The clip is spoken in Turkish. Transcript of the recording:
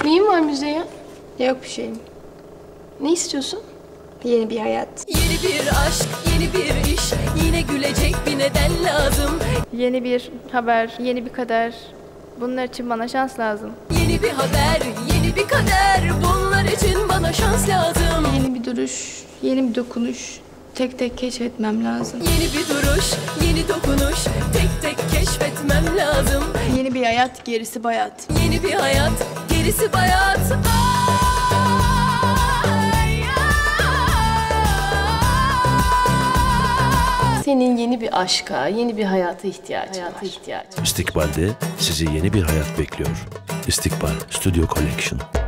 Neyin var Müzeyyen? Yok bir şeyim. Ne istiyorsun? Yeni bir hayat. Yeni bir aşk, yeni bir iş, yine gülecek bir neden lazım. Yeni bir haber, yeni bir kader. Bunlar için bana şans lazım. Yeni bir haber, yeni bir kader. Bunlar için bana şans lazım. Yeni bir duruş, yeni bir dokunuş. Tek tek keşfetmem lazım. Yeni bir duruş, yeni dokunuş. Tek tek keşfetmem lazım. Yeni bir hayat, gerisi bayat. Yeni bir hayat, gerisi bayat. Senin yeni bir aşka, yeni bir hayata ihtiyacın var. İstikbal'de sizi yeni bir hayat bekliyor. İstikbal Studio Collection.